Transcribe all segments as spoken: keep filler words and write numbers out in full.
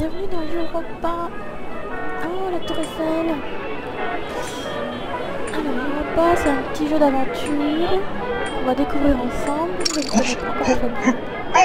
bienvenue dans Europa. Oh, la Tour Eiffel. Alors, Europa, c'est un petit jeu d'aventure. On va découvrir ensemble. Je ne connais pas encore très bien.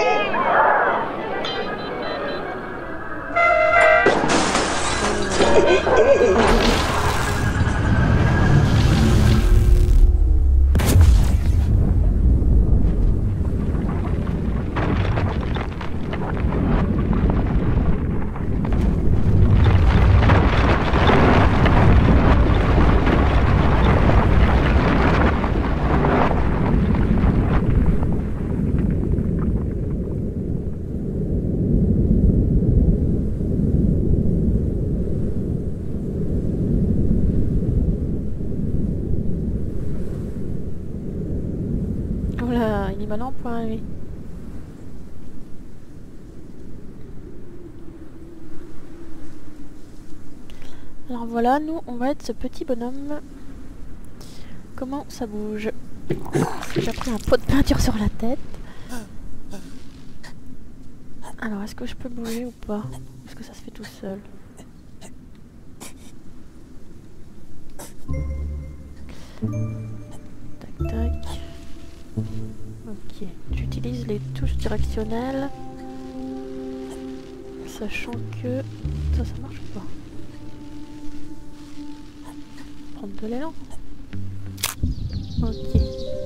Oula, il est mal en point, lui. Alors voilà, nous, on va être ce petit bonhomme. Comment ça bouge? J'ai pris un pot de peinture sur la tête. Alors, est-ce que je peux bouger ou pas? Est-ce que ça se fait tout seul? Tac, tac. Ok, j'utilise les touches directionnelles. Sachant que... Ça, ça marche pas. Prendre de l'élan. Ok.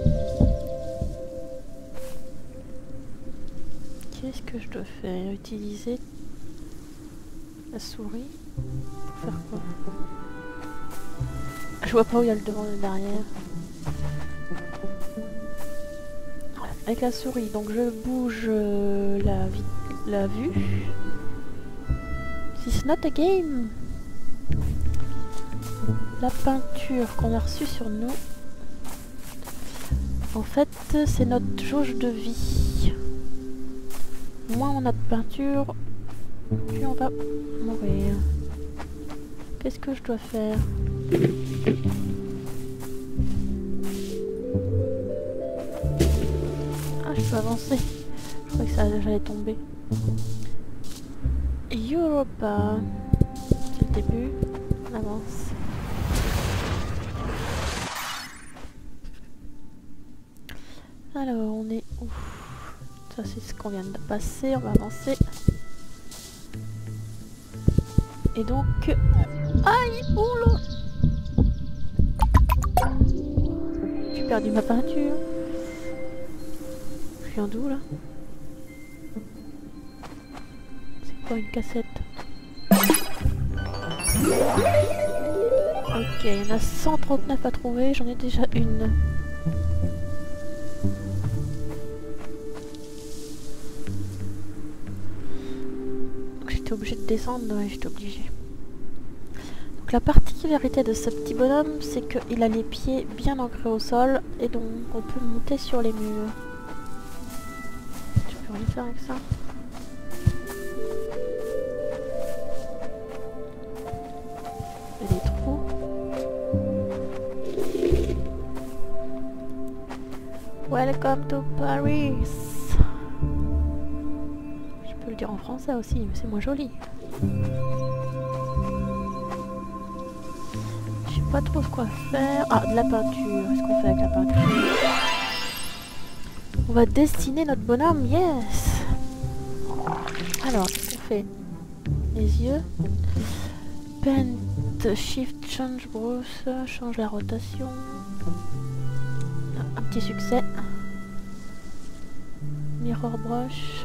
Qu'est-ce que je dois faire? Utiliser la souris pour faire quoi? Je vois pas où il y a le devant et le derrière. Avec la souris, donc je bouge euh, la, la vue. It's not a game. La peinture qu'on a reçue sur nous, en fait, c'est notre jauge de vie. Moins on a de peinture, plus on va mourir. Qu'est-ce que je dois faire? Ah, je peux avancer. Je croyais que ça j'allais tomber. Europa. C'est le début. On avance. Alors, on est où? Ça, c'est ce qu'on vient de passer. On va avancer. Et donc... Aïe! Oula! J'ai perdu ma peinture. Je viens d'où, là? C'est quoi une cassette? Ok, il y en a cent trente-neuf à trouver. J'en ai déjà une. J'étais obligée de descendre, ouais, j'étais obligée. Donc la particularité de ce petit bonhomme, c'est qu'il a les pieds bien ancrés au sol et donc on peut monter sur les murs. Je peux rien faire avec ça. Il y a des trous. Welcome to Paris. Je peux le dire en français aussi, mais c'est moins joli. Je sais pas trop quoi faire. Ah, de la peinture. Qu'est-ce qu'on fait avec la peinture? On va dessiner notre bonhomme, yes. Alors, qu'est-ce qu'on fait? Les yeux. Paint, shift, change, brosse, change la rotation. Un petit succès. Mirror brush.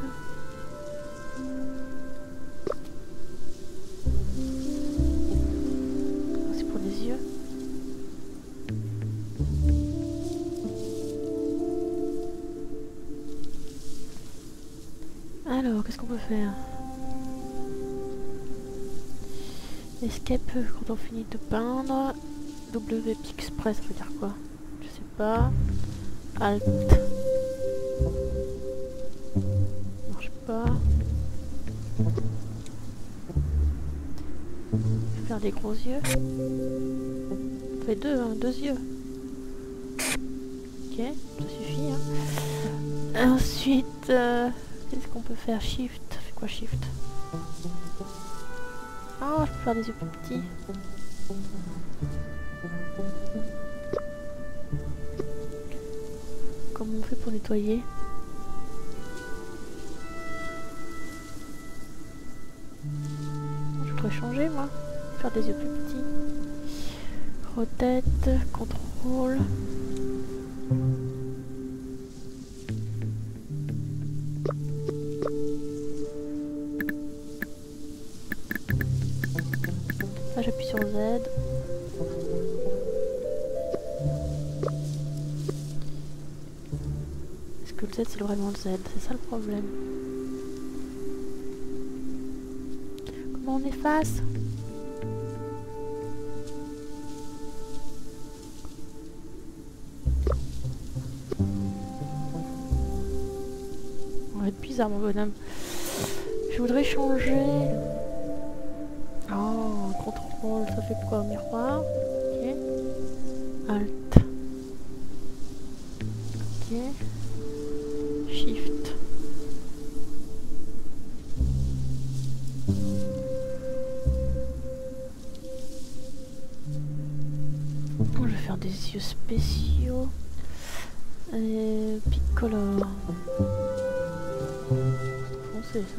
C'est pour les yeux. Alors, qu'est-ce qu'on peut faire? Escape quand on finit de peindre. W Express, ça veut dire quoi? Je sais pas. Alt. Marche pas. Je vais faire des gros yeux. On fait deux, hein, deux yeux. Ok, ça suffit. Hein. Ensuite, euh, qu'est-ce qu'on peut faire? Shift. Fait quoi Shift? Ah, je peux faire des yeux plus petits. Comment on fait pour nettoyer? Je voudrais changer moi. Faire des yeux plus petits. Rotate, contrôle. Là j'appuie sur Z. Est-ce que le Z c'est vraiment le Z? C'est ça le problème. Comment on efface? On va être bizarre mon bonhomme. Je voudrais changer. Oh, contrôle, ça fait quoi? Miroir. Ok. Alt. Ok. Shift. Je vais faire des yeux spéciaux. Et Picolore. C'est foncé ça.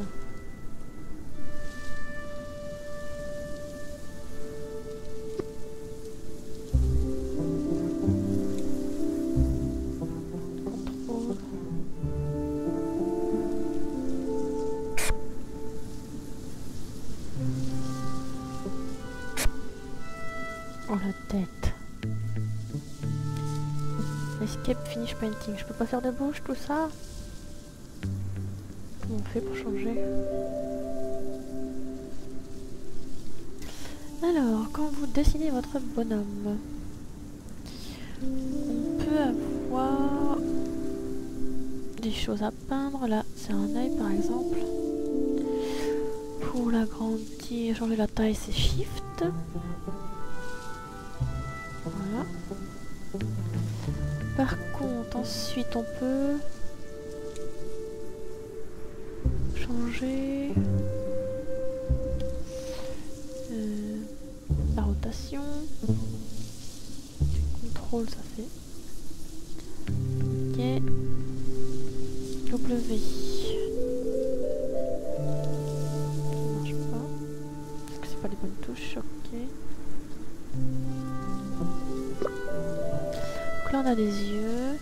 Oh la tête. Escape finish painting. Je peux pas faire de bouche tout ça? Comment on fait pour changer? Alors, quand vous dessinez votre bonhomme, on peut avoir des choses à peindre. Là, c'est un œil par exemple. Pour l'agrandir, changer la taille, c'est Shift. Voilà. Par contre, ensuite, on peut changer euh, la rotation. Contrôle, ça fait. Ok. W. Ça marche pas. Parce que c'est pas les bonnes touches. Ok. Donc là on a des yeux.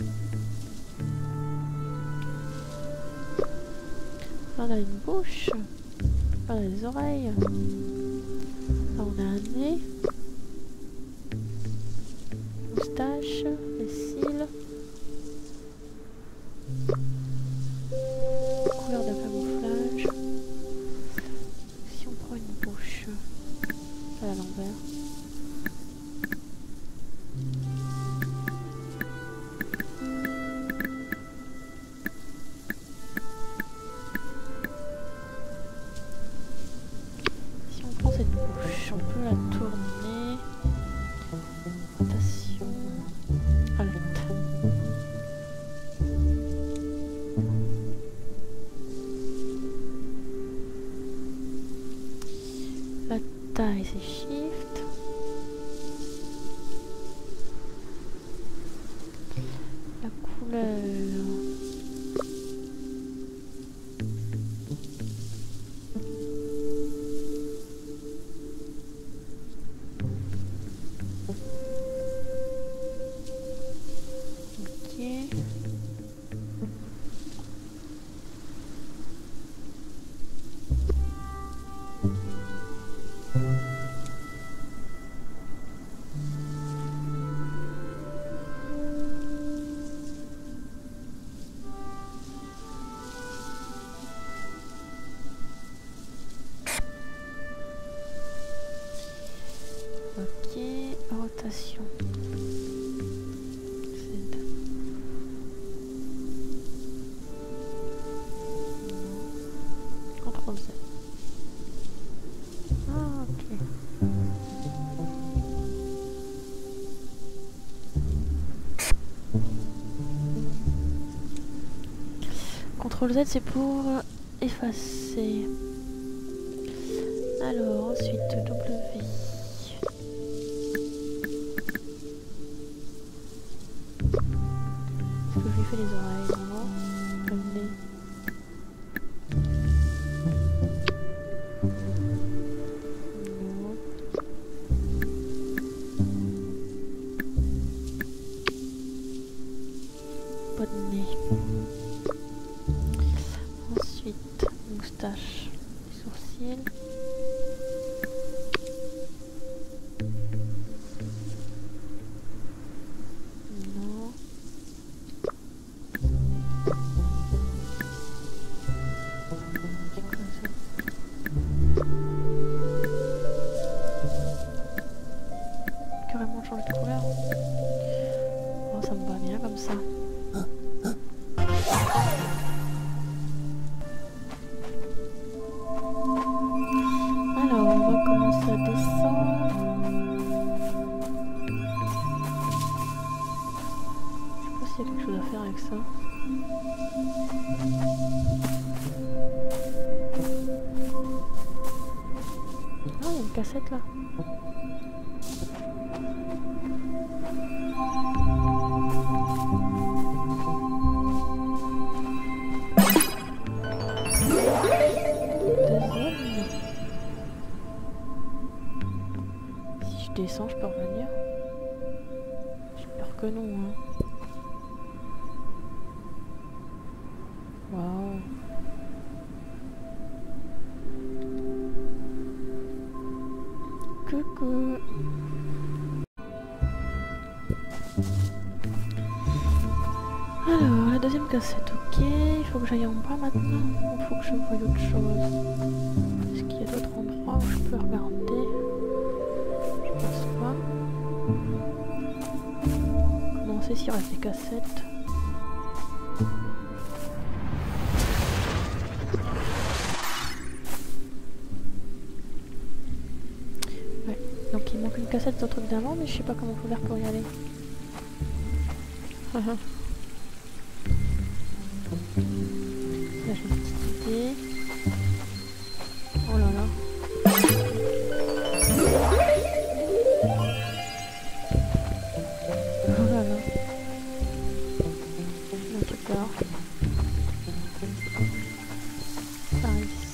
Là on a une bouche. Là on a des oreilles. Là on a un nez. Moustache. Les cils. Couleur de camouflage. Si on prend une bouche à l'envers. On peut la tourner. Rotation. Alt. La taille c'est Shift. La couleur. Ok, rotation. Z. contrôle Z. Ah, ok. contrôle Z, c'est pour effacer. Alors, ensuite, W. Est-ce que je lui fais les oreilles? Non. Le nez. Non. Pas de nez. Ensuite, moustache, les sourcils. Non. C'est quoi ça? Carrément changer de couleur. Oh, ça me va bien comme ça. Alors, on va commencer à descendre. Je sais pas s'il y a quelque chose à faire avec ça. Ah, il y a une cassette là. Deuxième. Si je descends, je peux revenir. J'ai peur que non, hein. Waouh. Coucou. Alors, la deuxième cassette, ok. Il faut que j'aille en bas maintenant. Il faut que je voie autre chose. Est-ce qu'il y a d'autres endroits où je peux regarder? Je pense pas. Comment on sait s'il reste des cassettes? Ouais, donc il manque une cassette dans le truc d'avant, mais je sais pas comment faut faire pour y aller. Là j'ai une petite idée. Oh là là. Oh là là. Donc j'ai peur. Par ici.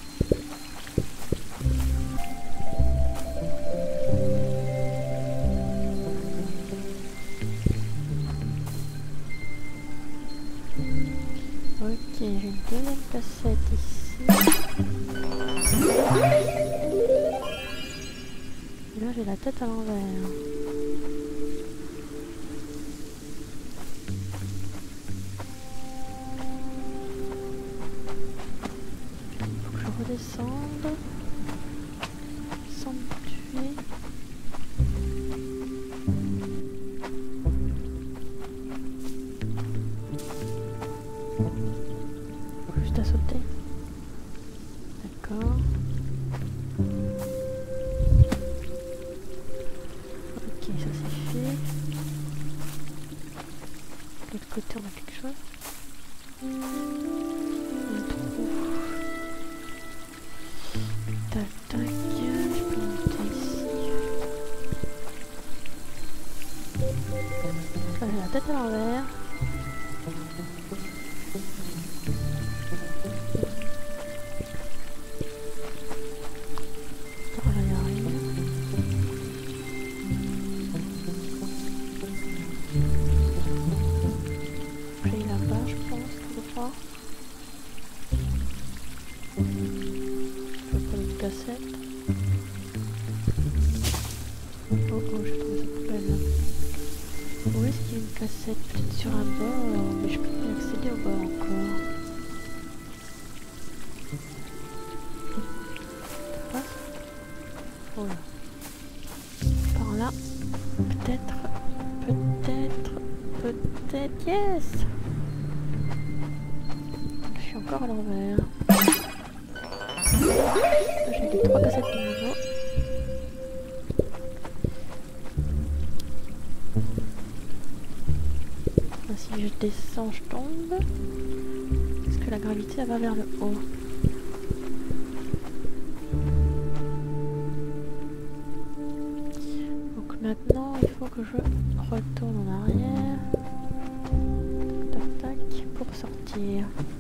Ok, j'ai une deuxième cassette ici. Et là j'ai la tête à l'envers. Faut que je redescende sans me tuer. Juste à sauter. D'accord. Ok, ça c'est fait. De l'autre côté on a quelque chose. Un trou. Tac tac, je peux monter ici. Là j'ai la tête à l'envers. Par là, il y a rien. J'ai là-bas, je pense, quelque part. Je peux prendre une cassette. Oh oh, j'ai trouvé cette poubelle là. Où est-ce qu'il y a une cassette? Peut-être sur un bord, mais je peux pas y accéder au bord encore. Ça passe? Oh là. Par là. Peut-être. Peut-être. Peut-être. Yes! Je suis encore à l'envers. J'ai les trois cassettes de nouveau. Si je descends, je tombe. Est-ce que la gravité elle va vers le haut? je retourne en arrière. Tac tac tac pour sortir.